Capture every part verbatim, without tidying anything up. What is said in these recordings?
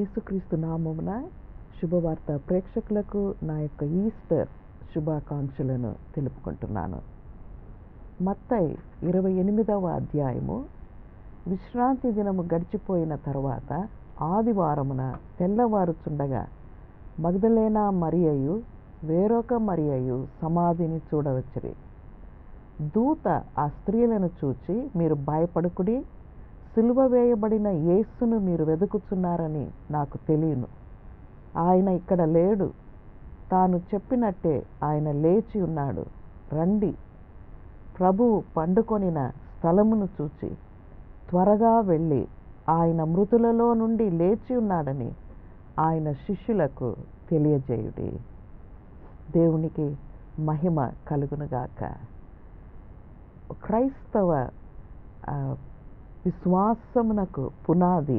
యేసుక్రీస్తు నామమున శుభవార్త ప్రేక్షకులకు నా యొక్క ఈస్టర్ శుభాకాంక్షలను తెలుపుకుంటున్నాను. మత్తయి ఇరవై ఎనిమిదవ అధ్యాయము. విశ్రాంతి దినము గడిచిపోయిన తరువాత ఆదివారమున తెల్లవారుచుండగా మగ్దలేనా మరియయు వేరొక మరియయు సమాధిని చూడవచ్చిరి. దూత ఆ స్త్రీలను చూచి, మీరు భయపడకుడి, సిలువ వేయబడిన యేసును మీరు వెదుకుచున్నారని నాకు తెలియను. ఆయన ఇక్కడ లేడు, తాను చెప్పినట్టే ఆయన లేచి ఉన్నాడు. రండి, ప్రభువు పండుకొనిన స్థలమును చూచి త్వరగా వెళ్ళి ఆయన మృతులలో నుండి లేచి ఉన్నాడని ఆయన శిష్యులకు తెలియజేయుడి. దేవునికి మహిమ కలుగునుగాక. క్రైస్తవ విశ్వాసమునకు పునాది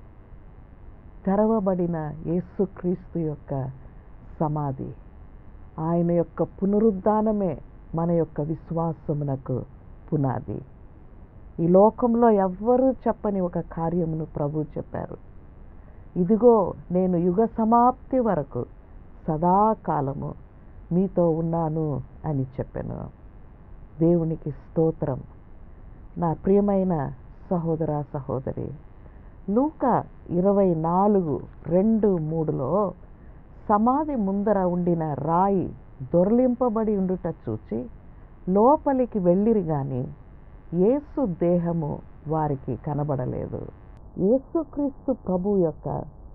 తెరవబడిన యేసుక్రీస్తు యొక్క సమాధి. ఆయన యొక్క పునరుద్ధానమే మన యొక్క విశ్వాసమునకు పునాది. ఈ లోకంలో ఎవ్వరూ చెప్పని ఒక కార్యమును ప్రభు చెప్పారు. ఇదిగో, నేను యుగ సమాప్తి వరకు సదాకాలము మీతో ఉన్నాను అని చెప్పాను. దేవునికి స్తోత్రం. నా ప్రియమైన సహోదర సహోదరి, లూకా ఇరవై నాలుగు రెండు మూడులో సమాధి ముందర ఉండిన రాయి దొర్లింపబడి ఉండుట చూచి లోపలికి వెళ్ళిరి గాని యేసు దేహము వారికి కనబడలేదు. యేసుక్రీస్తు ప్రభు యొక్క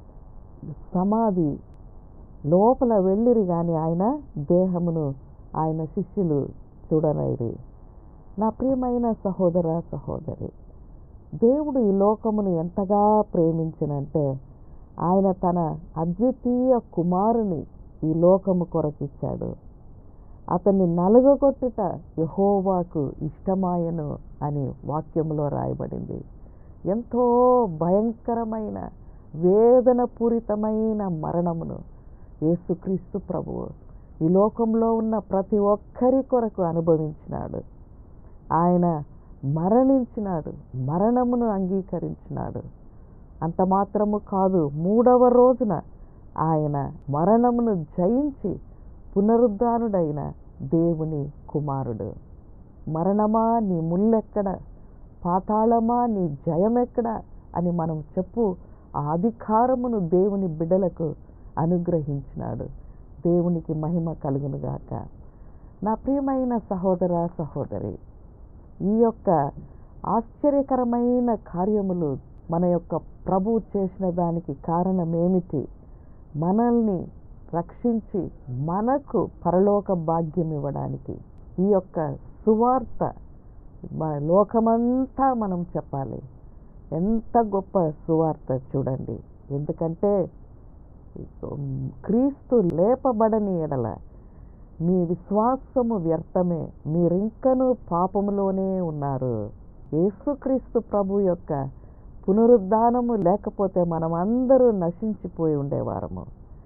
సమాధి లోపల వెళ్ళిరి గాని ఆయన దేహమును ఆయన శిష్యులు చూడలేరు. నా ప్రియమైన సహోదర సహోదరి, దేవుడు ఈ లోకమును ఎంతగా ప్రేమించినంటే ఆయన తన అద్వితీయ కుమారుని ఈ లోకము కొరకిచ్చాడు. అతన్ని నలుగగొట్టుట యెహోవాకు ఇష్టమాయను అని వాక్యములో రాయబడింది. ఎంతో భయంకరమైన వేదన పూరితమైన మరణమును యేసుక్రీస్తు ప్రభువు ఈ లోకంలో ఉన్న ప్రతి ఒక్కరి కొరకు అనుభవించినాడు. ఆయన మరణించినాడు, మరణమును అంగీకరించినాడు. అంత మాత్రము కాదు, మూడవ రోజున ఆయన మరణమును జయించి పునరుద్ధానుడైన దేవుని కుమారుడు. మరణమా నీ ముల్లెక్కడ, పాతాళమా నీ జయమెక్కడ అని మనం చెప్పు ఆ అధికారమును దేవుని బిడ్డలకు అనుగ్రహించినాడు. దేవునికి మహిమ కలుగునుగాక. నా ప్రియమైన సహోదర సహోదరి, ఈ యొక్క ఆశ్చర్యకరమైన కార్యములు మన యొక్క ప్రభువు చేసిన దానికి కారణం ఏమిటి? మనల్ని రక్షించి మనకు పరలోక భాగ్యం ఇవ్వడానికి ఈ యొక్క సువార్త లోకమంతా మనం చెప్పాలి. ఎంత గొప్ప సువార్త చూడండి. ఎందుకంటే క్రీస్తు లేపబడని ఎడల మీ విశ్వాసము వ్యర్థమే, మీరింకనూ పాపములోనే ఉన్నారు. యేసుక్రీస్తు ప్రభు యొక్క పునరుద్ధానము లేకపోతే మనం అందరూ నశించిపోయి ఉండేవారము.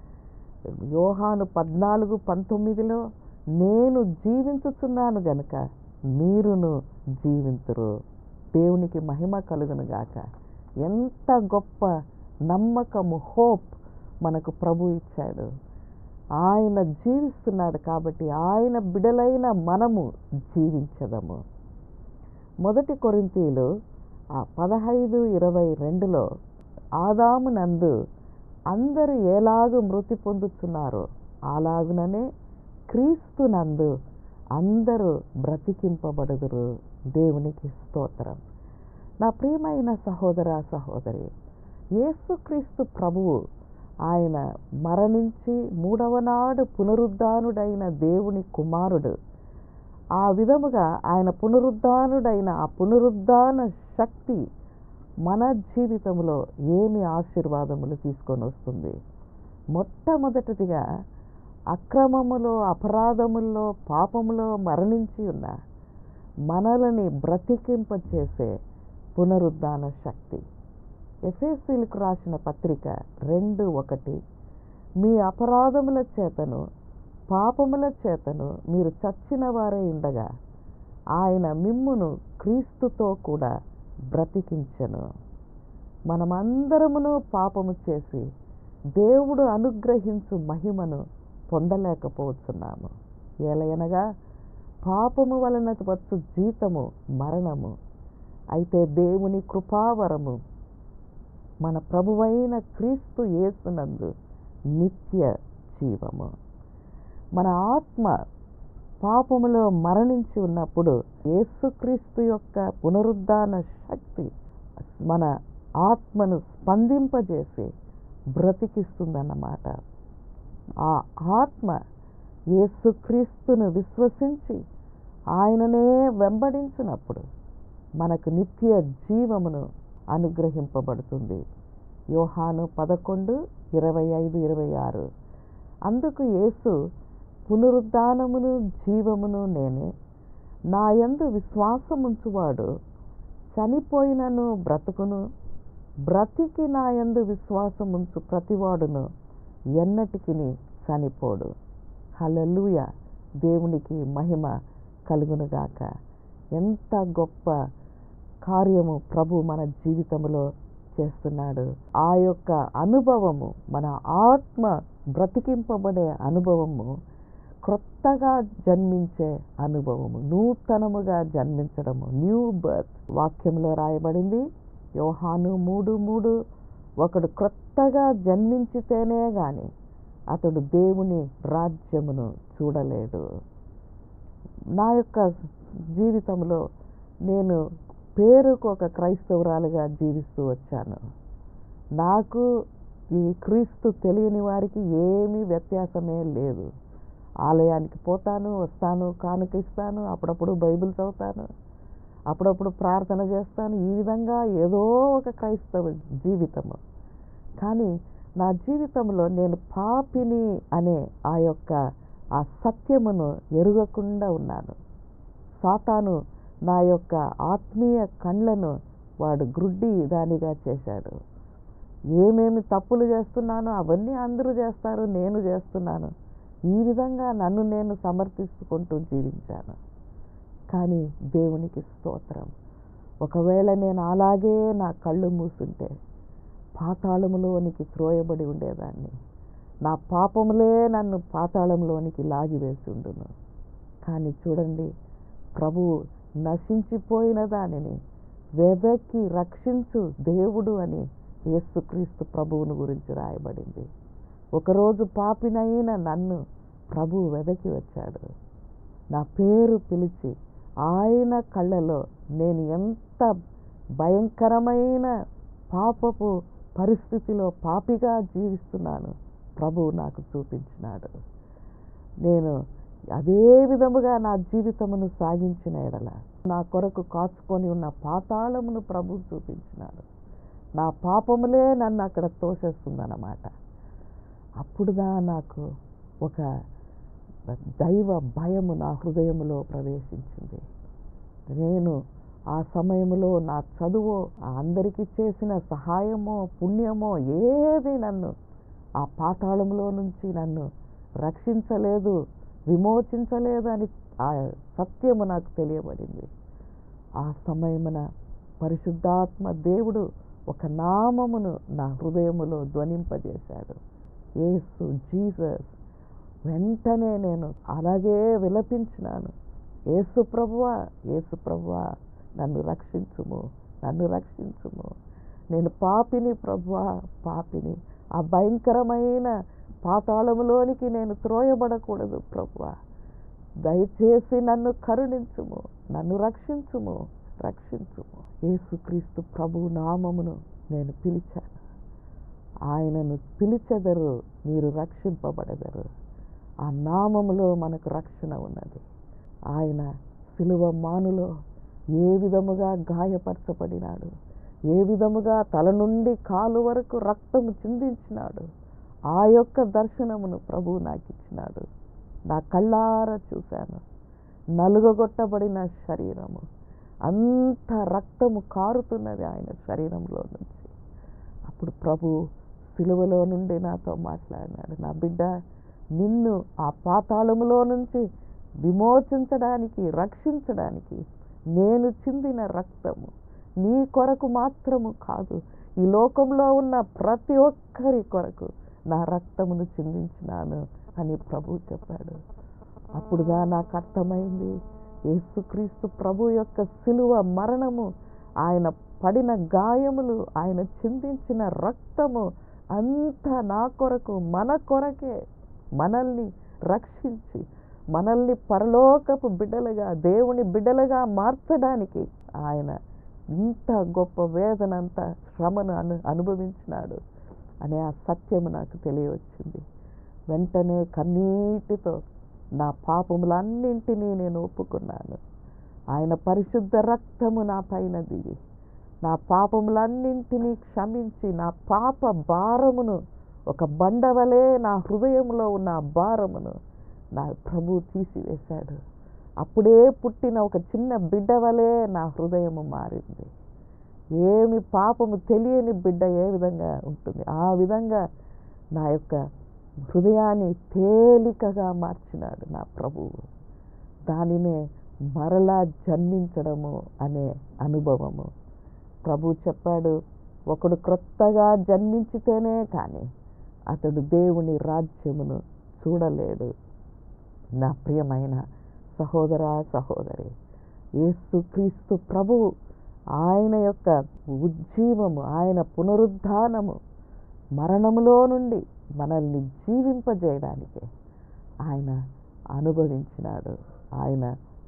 యోహాను పద్నాలుగు పంతొమ్మిదిలో నేను జీవించుచున్నాను గనుక మీరును జీవింతురు. దేవునికి మహిమ కలుగునుగాక. ఎంత గొప్ప నమ్మకము, హోప్ మనకు ప్రభు ఇచ్చాడు. ఆయన జీవిస్తున్నాడు కాబట్టి ఆయన బిడలైన మనము జీవించదము. మొదటి కొరింథీయులు ఆ పదహైదు ఇరవై రెండులో ఆదాము నందు అందరూ ఎలాగూ మృతి పొందుతున్నారో అలాగుననే క్రీస్తు నందు అందరూ బ్రతికింపబడుదురు. దేవునికి స్తోత్రం. నా ప్రియమైన సహోదర సహోదరి, యేసుక్రీస్తు ప్రభువు ఆయన మరణించి మూడవ నాడు పునరుద్ధానుడైన దేవుని కుమారుడు. ఆ విధముగా ఆయన పునరుద్ధానుడైన ఆ పునరుద్ధాన శక్తి మన జీవితంలో ఏమి ఆశీర్వాదములు తీసుకొని వస్తుంది? మొట్టమొదటిదిగా అక్రమములో, అపరాధముల్లో, పాపములో మరణించి ఉన్న మనల్ని బ్రతికింపచేసే పునరుద్ధాన శక్తి. ఎఫెసీయులకు రాసిన పత్రిక రెండు ఒకటి, మీ అపరాధముల చేతను పాపముల చేతను మీరు చచ్చిన వారై ఉండగా ఆయన మిమ్మును క్రీస్తుతో కూడా బ్రతికించెను. మనమందరమును పాపము చేసి దేవుడు అనుగ్రహించు మహిమను పొందలేకపోతున్నాము. ఏలయనగా పాపము వలన వచ్చు జీతము మరణము, అయితే దేవుని కృపావరము మన ప్రభువైన క్రీస్తు యేసునందు నిత్య జీవము. మన ఆత్మ పాపములో మరణించి ఉన్నప్పుడు యేసుక్రీస్తు యొక్క పునరుద్ధాన శక్తి మన ఆత్మను స్పందింపజేసి బ్రతికిస్తుందన్నమాట. ఆ ఆత్మ యేసుక్రీస్తును విశ్వసించి ఆయననే వెంబడించినప్పుడు మనకు నిత్య జీవమును అనుగ్రహింపబడుతుంది. యోహాను పదకొండు ఇరవై ఐదు ఇరవై ఆరు. అందుకు యేసు, పునరుద్ధానమును జీవమును నేనే, నా యందు విశ్వాసముంచువాడు చనిపోయినను బ్రతుకును, బ్రతికి నా యందు విశ్వాసముంచు ప్రతివాడును ఎన్నటికి చనిపోడు. హల్లెలూయా, దేవునికి మహిమ కలుగునుగాక. ఎంత గొప్ప కార్యము ప్రభు మన జీవితంలో చేస్తున్నాడు. ఆ యొక్క అనుభవము, మన ఆత్మ బ్రతికింపబడే అనుభవము, క్రొత్తగా జన్మించే అనుభవము, నూతనముగా జన్మించడము, న్యూ బర్త్. వాక్యంలో రాయబడింది యోహాను మూడు మూడు, ఒకడు క్రొత్తగా జన్మించితేనే గాని అతడు దేవుని రాజ్యమును చూడలేడు. నా యొక్క జీవితంలో నేను పేరుకు ఒక క్రైస్తవురాలుగా జీవిస్తూ వచ్చాను. నాకు ఈ క్రీస్తు తెలియని వారికి ఏమీ వ్యత్యాసమే లేదు. ఆలయానికి పోతాను, వస్తాను, కానుక ఇస్తాను, అప్పుడప్పుడు బైబిల్ చదువుతాను, అప్పుడప్పుడు ప్రార్థన చేస్తాను. ఈ విధంగా ఏదో ఒక క్రైస్తవ జీవితము. కానీ నా జీవితంలో నేను పాపిని అనే ఆ యొక్క ఆ సత్యమును ఎరుగకుండా ఉన్నాను. సాతాను నా యొక్క ఆత్మీయ కళ్ళను వాడు గ్రుడ్డి దానిగా చేశాడు. ఏమేమి తప్పులు చేస్తున్నానో అవన్నీ అందరూ చేస్తారు, నేను చేస్తున్నాను. ఈ విధంగా నన్ను నేను సమర్థించుకుంటూ జీవించాను. కానీ దేవునికి స్తోత్రం, ఒకవేళ నేను అలాగే నా కళ్ళు మూసుంటే పాతాళములోనికి త్రోయబడి ఉండేదాన్ని. నా పాపములే నన్ను పాతాళంలోనికి లాగివేసి ఉండును. కానీ చూడండి, ప్రభువు నశించిపోయిన దానిని వెదకి రక్షించు దేవుడు అని యేసుక్రీస్తు ప్రభువును గురించి రాయబడింది. ఒకరోజు పాపినైన నన్ను ప్రభువు వెదకి వచ్చాడు. నా పేరు పిలిచి ఆయన కళ్ళలో నేను ఎంత భయంకరమైన పాపపు పరిస్థితిలో పాపిగా జీవిస్తున్నాను ప్రభువు నాకు చూపించినాడు. నేను అదే విధముగా నా జీవితమును సాగించిన ఎడల నా కొరకు కాచుకొని ఉన్న పాతాళమును ప్రభువు చూపించినాడు. నా పాపములే నన్ను అక్కడ తోసేస్తుందన్నమాట. అప్పుడుదా నాకు ఒక దైవ భయము నా హృదయములో ప్రవేశించింది. నేను ఆ సమయంలో నా చదువు, అందరికీ చేసిన సహాయమో పుణ్యమో ఏది నన్ను ఆ పాతాళంలో నుంచి నన్ను రక్షించలేదు, విమోచించలేదు అని ఆ సత్యము నాకు తెలియబడింది. ఆ సమయమున పరిశుద్ధాత్మ దేవుడు ఒక నామమును నా హృదయములో ధ్వనింపజేశాడు, యేసు, జీసస్. వెంటనే నేను అలాగే విలపించినాను, యేసు ప్రభువా, యేసు ప్రభువా, నన్ను రక్షించుము, నన్ను రక్షించుము. నేను పాపిని ప్రభువా, పాపిని. ఆ భయంకరమైన పాతాళములోనికి నేను త్రోయబడకూడదు ప్రభువా. దయచేసి నన్ను కరుణించుము, నన్ను రక్షించుము, రక్షించుము. యేసుక్రీస్తు ప్రభు నామమును నేను పిలిచాను. ఆయనను పిలిచెదరు, మీరు రక్షింపబడెదరు. ఆ నామములో మనకు రక్షణ ఉన్నది. ఆయన సిలువ మానులో ఏ విధముగా గాయపరచబడినాడు, ఏ విధముగా తల నుండి కాలు వరకు రక్తము చిందించినాడు, ఆ యొక్క దర్శనమును ప్రభువు నాకు ఇచ్చినాడు. నా కళ్ళారా చూశాను. నలుగగొట్టబడిన శరీరము, అంత రక్తము కారుతున్నది ఆయన శరీరంలో నుంచి. అప్పుడు ప్రభు సిలువలో నుండి నాతో మాట్లాడినాడు, నా బిడ్డ, నిన్ను ఆ పాతాళములో నుంచి విమోచించడానికి, రక్షించడానికి నేను చిందిన రక్తము నీ కొరకు మాత్రము కాదు, ఈ లోకంలో ఉన్న ప్రతి ఒక్కరి కొరకు నా రక్తమును చిందించినాను అని ప్రభువు చెప్పాడు. అప్పుడుగా నాకు అర్థమైంది, యేసుక్రీస్తు ప్రభు యొక్క శిలువ మరణము, ఆయన పడిన గాయములు, ఆయన చిందించిన రక్తము అంతా నా కొరకు, మన కొరకే, మనల్ని రక్షించి మనల్ని పరలోకపు బిడ్డలుగా, దేవుని బిడ్డలుగా మార్చడానికి ఆయన ఇంత గొప్ప వేదనంతా, శ్రమను అను అనుభవించినాడు అనే ఆ సత్యము నాకు తెలియవచ్చింది. వెంటనే కన్నీటితో నా పాపములన్నింటినీ నేను ఒప్పుకున్నాను. ఆయన పరిశుద్ధ రక్తము నా పైన దిగి నా పాపములన్నింటినీ క్షమించి నా పాప భారమును, ఒక బండవలే నా హృదయంలో ఉన్న ఆ భారమును నా ప్రభువు తీసివేశాడు. అప్పుడే పుట్టిన ఒక చిన్న బిడ్డవలే నా హృదయము మారింది. ఏమి పాపము తెలియని బిడ్డ ఏ విధంగా ఉంటుంది, ఆ విధంగా నా యొక్క హృదయాన్ని తేలికగా మార్చినాడు నా ప్రభువు. దానినే మరలా జన్మించడము అనే అనుభవము. ప్రభు చెప్పాడు, ఒకడు క్రొత్తగా జన్మించితేనే కానీ అతడు దేవుని రాజ్యమును చూడలేడు. నా ప్రియమైన సహోదర సహోదరి, యేసుక్రీస్తు ప్రభువు ఆయన యొక్క ఉజ్జీవము, ఆయన పునరుద్ధానము, మరణములో నుండి మనల్ని జీవింపజేయడానికి ఆయన అనుభవించినాడు. ఆయన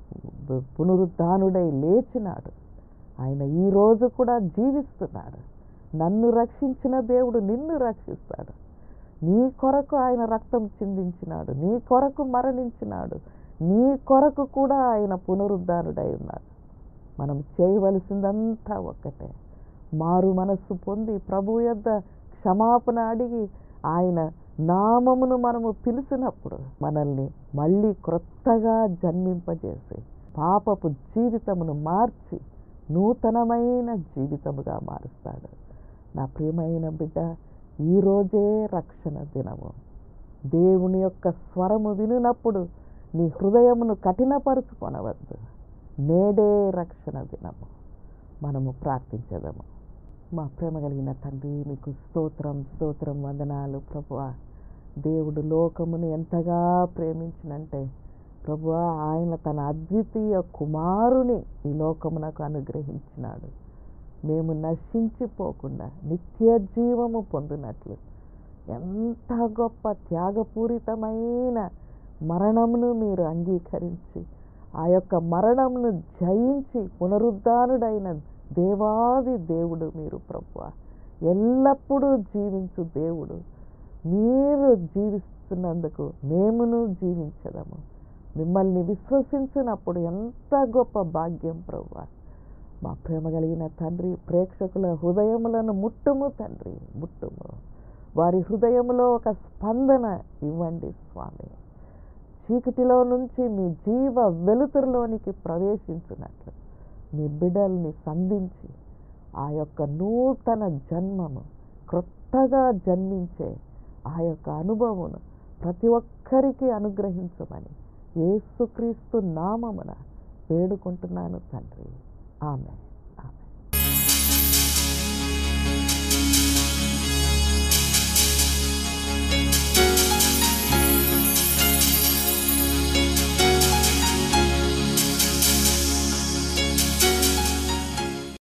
పునరుద్ధానుడై లేచినాడు. ఆయన ఈరోజు కూడా జీవిస్తున్నాడు. నన్ను రక్షించిన దేవుడు నిన్ను రక్షిస్తాడు. నీ కొరకు ఆయన రక్తం చిందించినాడు, నీ కొరకు మరణించినాడు, నీ కొరకు కూడా ఆయన పునరుద్ధానుడై ఉన్నాడు. మనం చేయవలసిందంతా ఒక్కటే, మారు మనస్సు పొంది ప్రభు యొద్ద క్షమాపణ అడిగి ఆయన నామమును మనము పిలిచినప్పుడు మనల్ని మళ్ళీ క్రొత్తగా జన్మింపజేసి పాపపు జీవితమును మార్చి నూతనమైన జీవితముగా మారుస్తాడు. నా ప్రియమైన బిడ్డ, ఈరోజే రక్షణ దినము. దేవుని యొక్క స్వరము వినునప్పుడు నీ హృదయమును కఠినపరుచుకొనవద్దు. నేడే రక్షణ దినము. మనము ప్రార్థించదము. మా ప్రేమ కలిగిన తండ్రి, మీకు స్తోత్రం స్తోత్రం వందనాలు ప్రభువా. దేవుడు లోకమును ఎంతగా ప్రేమించినంటే ప్రభువా, ఆయన తన అద్వితీయ కుమారుని ఈ లోకమునకు అనుగ్రహించినాడు. మేము నశించిపోకుండా నిత్య జీవము పొందినట్లు ఎంత గొప్ప త్యాగపూరితమైన మరణమును మీరు అంగీకరించి ఆ యొక్క మరణమును జయించి పునరుద్ధానుడైన దేవాది దేవుడు మీరు ప్రభువా. ఎల్లప్పుడూ జీవించు దేవుడు. మీరు జీవిస్తున్నందుకు మేమును జీవించదము. మిమ్మల్ని విశ్వసించినప్పుడు ఎంత గొప్ప భాగ్యం ప్రభువా. మా ప్రేమ కలిగిన తండ్రి, ప్రేక్షకుల హృదయములను ముట్టుము తండ్రి, ముట్టుము. వారి హృదయములో ఒక స్పందన ఇవ్వండి స్వామి. చీకటిలో నుంచి మీ జీవ వెలుతురులోనికి ప్రవేశించినట్లు మీ బిడ్డల్ని సంధించి ఆ యొక్క నూతన జన్మము, క్రొత్తగా జన్మించే ఆ యొక్క అనుభవమును ప్రతి ఒక్కరికి అనుగ్రహించమని యేసుక్రీస్తు నామమున వేడుకుంటున్నాను తండ్రి. ఆమేన్.